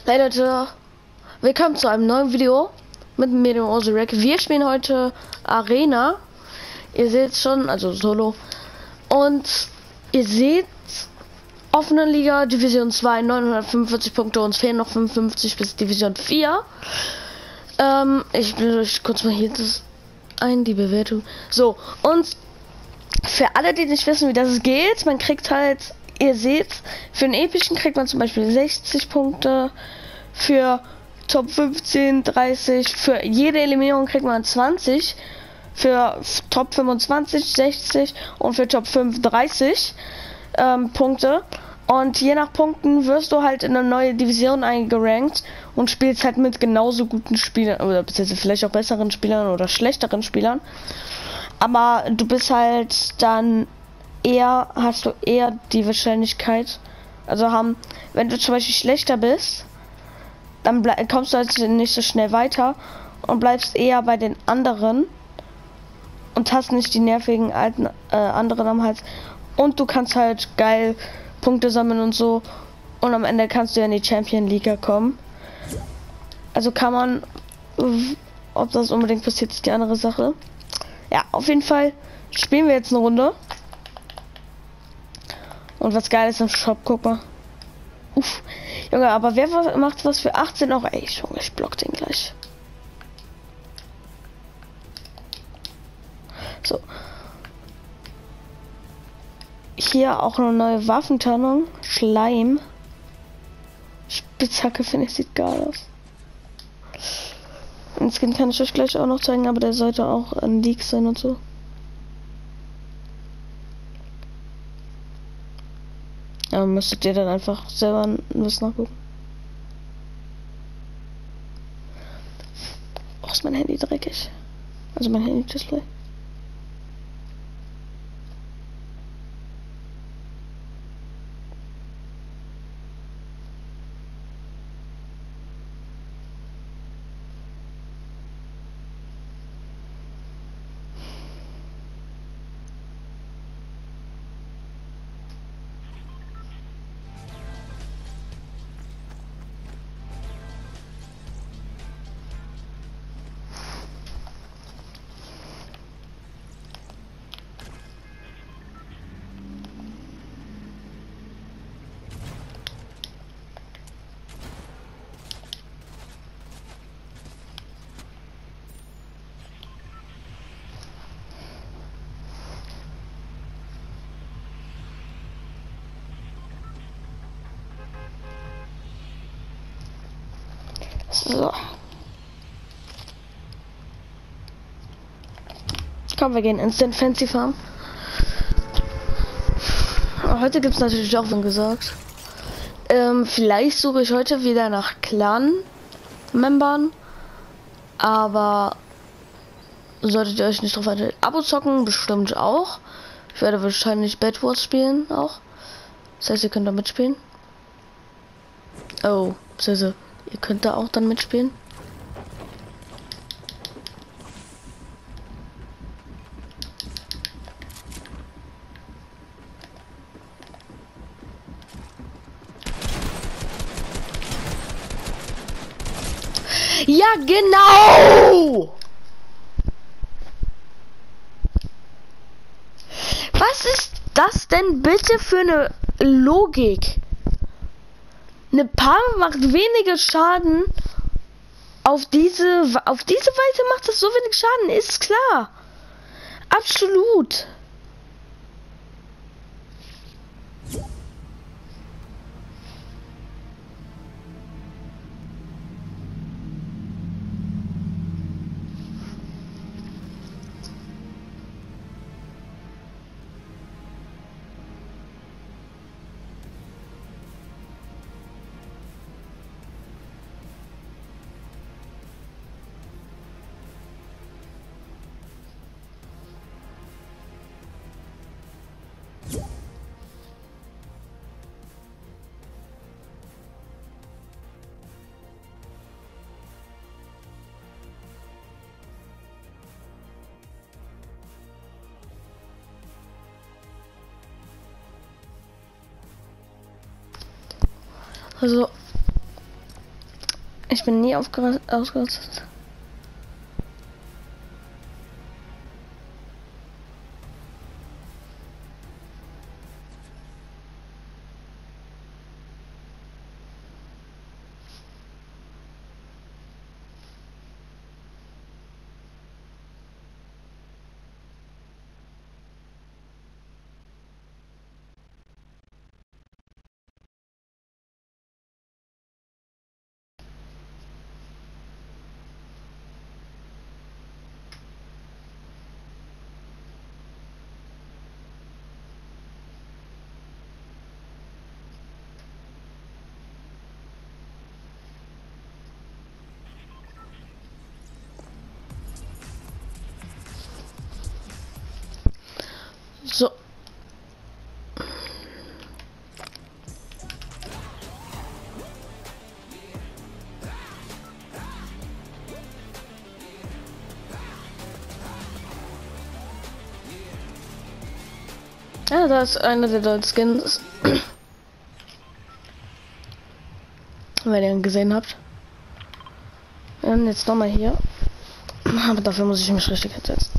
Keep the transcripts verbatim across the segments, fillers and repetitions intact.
Hey Leute, willkommen zu einem neuen Video mit mir, dem Ozirek. Wir spielen heute Arena. Ihr seht schon, also Solo. Und ihr seht, offene Liga, Division zwei, neunhundertfünfundvierzig Punkte. Uns fehlen noch fünfundfünfzig bis Division vier. Ähm, ich will euch kurz mal hier das ein, die Bewertung. So, und für alle, die nicht wissen, wie das geht, man kriegt halt, ihr seht, für einen epischen kriegt man zum Beispiel sechzig Punkte, für Top fünfzehn, dreißig, für jede Eliminierung kriegt man zwanzig, für Top fünfundzwanzig, sechzig und für Top fünf dreißig ähm, Punkte. Und je nach Punkten wirst du halt in eine neue Division eingerankt und spielst halt mit genauso guten Spielern oder beziehungsweise vielleicht auch besseren Spielern oder schlechteren Spielern. Aber du bist halt dann eher, hast du eher die Wahrscheinlichkeit, also haben, wenn du zum Beispiel schlechter bist, dann kommst du halt nicht so schnell weiter und bleibst eher bei den anderen und hast nicht die nervigen alten äh, anderen am Hals. Und du kannst halt geil Punkte sammeln und so. Und am Ende kannst du ja in die Champion Liga kommen. Also kann man, ob das unbedingt passiert, ist die andere Sache. Ja, auf jeden Fall spielen wir jetzt eine Runde. Und was geil ist im Shop, guck mal. Uff. Junge, aber wer macht was für achtzehn Euro? Ey, Junge, ich block den gleich. So. Hier auch eine neue Waffentarnung. Schleim. Spitzhacke, finde ich, sieht geil aus. Den Skin kann ich euch gleich auch noch zeigen, aber der sollte auch ein Leak sein und so. Ja, müsstet ihr dann einfach selber was nachgucken. Oh, ist mein Handy dreckig. Also mein Handy-Display. So. Komm, wir gehen Instant Fancy Farm. Heute gibt es natürlich auch, wie gesagt. Ähm, vielleicht suche ich heute wieder nach Clan-Membern. Aber solltet ihr euch nicht drauf halten. Abo zocken bestimmt auch. Ich werde wahrscheinlich Bed Wars spielen auch. Das heißt, ihr könnt da mitspielen. Oh, also, ihr könnt da auch dann mitspielen. Ja, genau! Was ist das denn bitte für eine Logik? Eine Palme macht weniger Schaden. Auf diese, auf diese Weise macht das so wenig Schaden, ist klar. Absolut. Also Ich bin nie ausgerüstet. So. Ja, da ist einer der Leute Skins. Wenn ihr ihn gesehen habt. Und jetzt nochmal hier. Aber dafür muss ich mich richtig hinsetzen.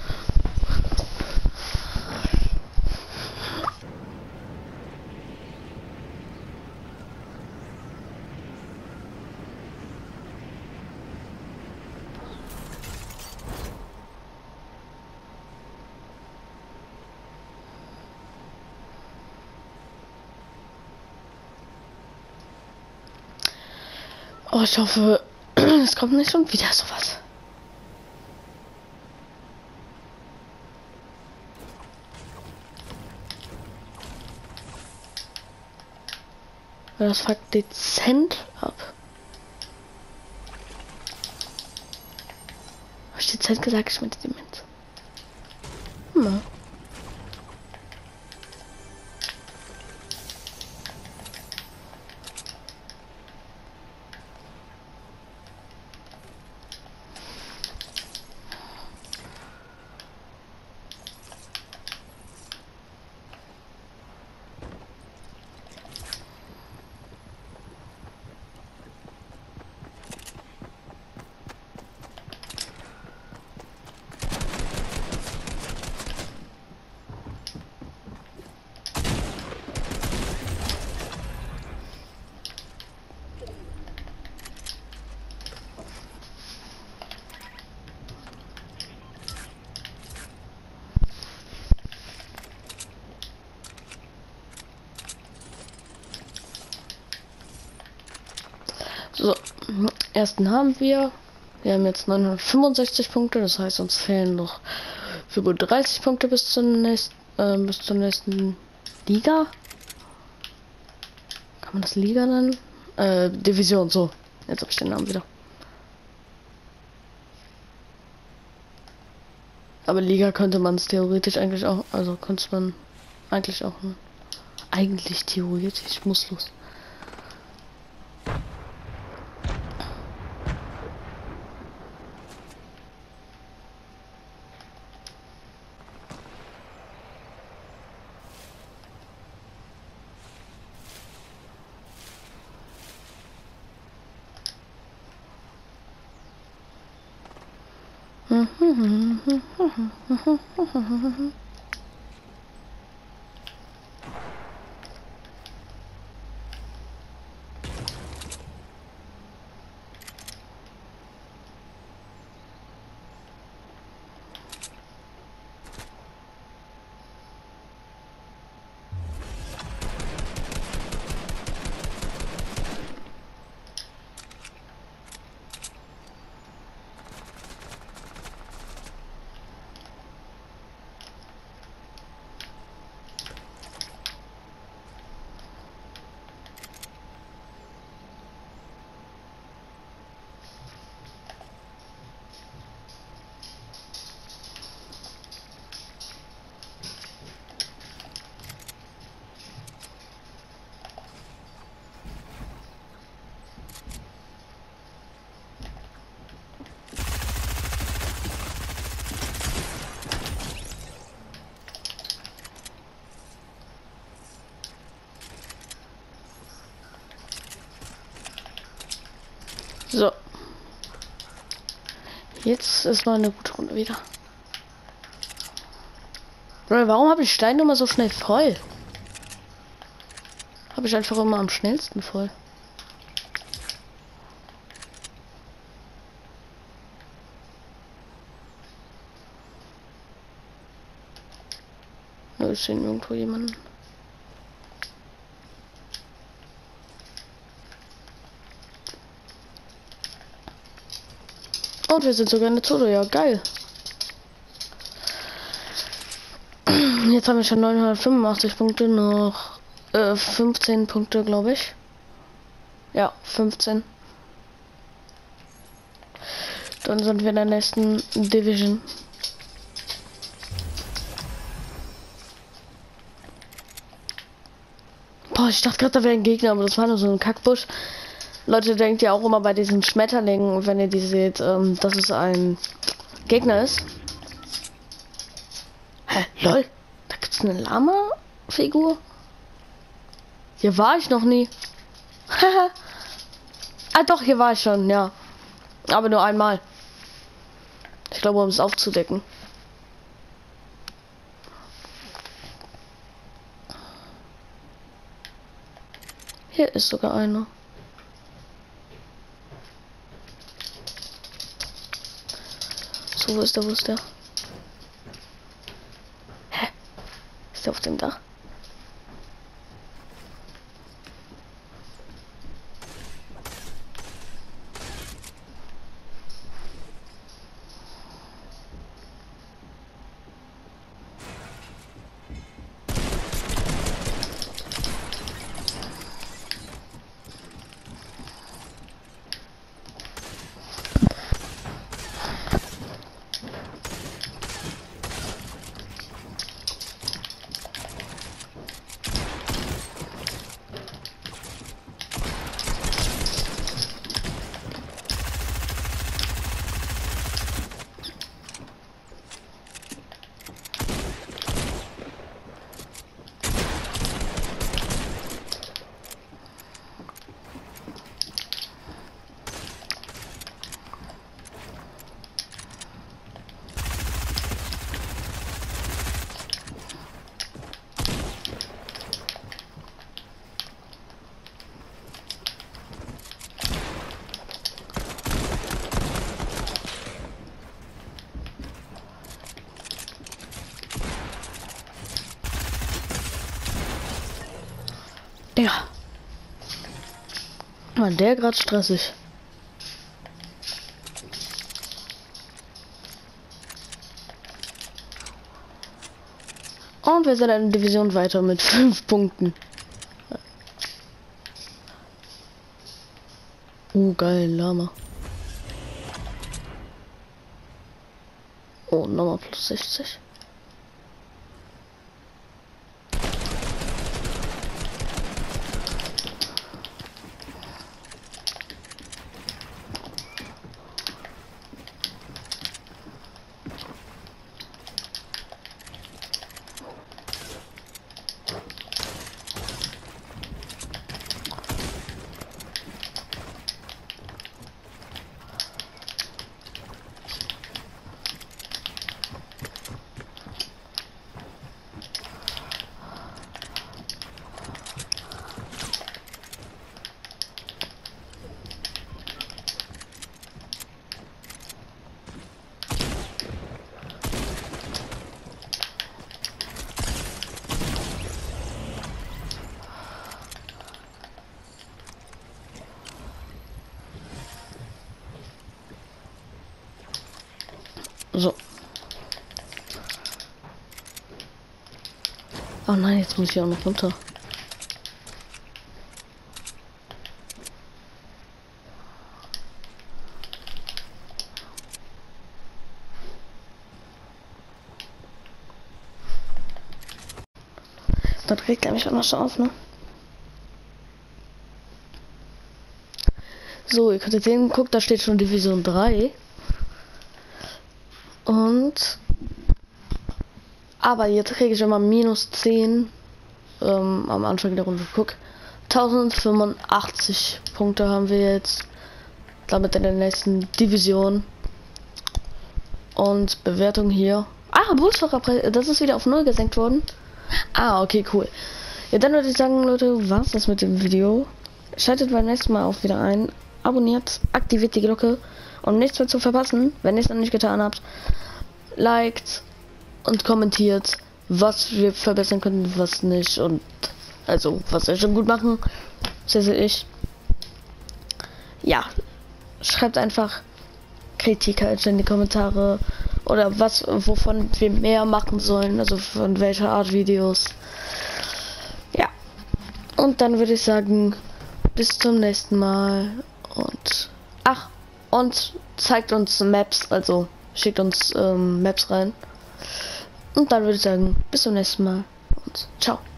Oh, ich hoffe, es kommt nicht schon wieder sowas. Das fuckt dezent ab. Hab ich dezent gesagt, ich meinte dement. Hm. So, ersten haben wir. Wir haben jetzt neunhundertfünfundsechzig Punkte, das heißt, uns fehlen noch fünfunddreißig Punkte bis zur nächsten, äh, bis zur nächsten Liga. Kann man das Liga nennen? Äh, Division, so. Jetzt habe ich den Namen wieder. Aber Liga könnte man es theoretisch eigentlich auch, also könnte man eigentlich auch, ne? Eigentlich theoretisch, ich muss los. So. Jetzt ist mal eine gute Runde wieder. Bro, warum habe ich Stein immer so schnell voll? Habe ich einfach immer am schnellsten voll. Da ist denn irgendwo jemand. Und wir sind sogar in der Zone, ja geil. Jetzt haben wir schon neunhundertfünfundachtzig Punkte, noch äh, fünfzehn Punkte, glaube ich. Ja, fünfzehn. Dann sind wir in der nächsten Division. Boah, ich dachte gerade, da wäre ein Gegner, aber das war nur so ein Kackbusch. Leute, denkt ja auch immer bei diesen Schmetterlingen, wenn ihr die seht, ähm, dass es ein Gegner ist. Hä? Lol? Da gibt's eine Lama-Figur? Hier war ich noch nie. Ah doch, hier war ich schon, ja. Aber nur einmal. Ich glaube, um es aufzudecken. Hier ist sogar einer. So, wo ist der, wo ist der? Hä? Ist der auf dem Dach? Ja. War der gerade stressig. Und wir sind in der Division weiter mit fünf Punkten. Oh, geil, Lama. Oh, nochmal plus sechzig. So. Oh nein, jetzt muss ich auch noch runter. Dann regt er mich auch noch so auf, ne? So, ihr könnt jetzt sehen, guckt, da steht schon Division drei. Und aber jetzt kriege ich immer minus zehn ähm, am Anfang der Runde. Guck, tausendfünfundachtzig Punkte haben wir jetzt. damit in der nächsten Division. Und Bewertung hier. Ah, Booster, das ist wieder auf null gesenkt worden. Ah, okay, cool. Ja, dann würde ich sagen, Leute, war's das mit dem Video. Schaltet beim nächsten Mal auch wieder ein. Abonniert, aktiviert die Glocke, um nichts mehr zu verpassen, wenn ihr es noch nicht getan habt. Liked und kommentiert, was wir verbessern können, was nicht. Und also, was wir schon gut machen. Das sehe ich. Ja, schreibt einfach Kritik halt in die Kommentare. Oder was, wovon wir mehr machen sollen. Also von welcher Art Videos. Ja. Und dann würde ich sagen, bis zum nächsten Mal. Und ach, und zeigt uns Maps, also schickt uns ähm, Maps rein. Und dann würde ich sagen, bis zum nächsten Mal und ciao.